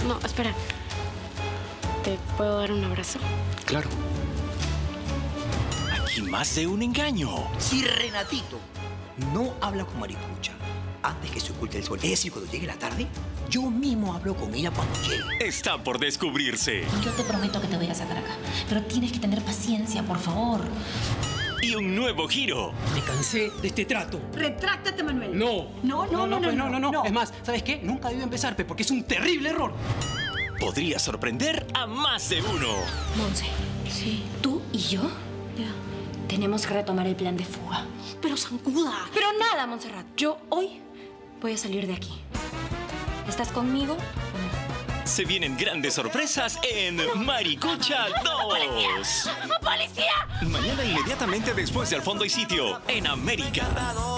No, espera. ¿Te puedo dar un abrazo? Claro. Aquí más de un engaño. Si Renatito no habla con Maricucha antes que se oculte el sol, es decir, cuando llegue la tarde, yo mismo hablo con ella cuando llegue. Está por descubrirse. Yo te prometo que te voy a sacar acá. Pero tienes que tener paciencia, por favor. Y un nuevo giro. Me cansé de este trato. Retráctate, Manuel. No. No. Es más, ¿sabes qué? Nunca debió empezar, porque es un terrible error. Podría sorprender a más de uno. Monse, Sí. tú y yo Ya. tenemos que retomar el plan de fuga. Pero zancuda. Pero nada, Montserrat. Yo hoy voy a salir de aquí. ¿Estás conmigo o no? Se vienen grandes sorpresas en Maricucha 2. ¡Policía! Mañana inmediatamente después de Al Fondo y Sitio en América.